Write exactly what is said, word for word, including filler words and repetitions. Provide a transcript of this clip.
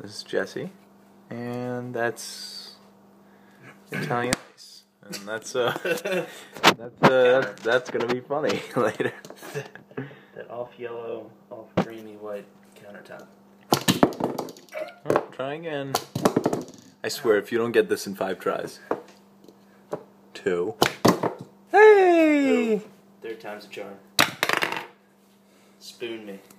This is Jesse, and that's Italian ice, and that's uh, that's uh, that's gonna be funny later. That off yellow, off creamy white countertop. Oh, try again. I swear, if you don't get this in five tries. Two. Hey! Third time's a charm. Spoon me.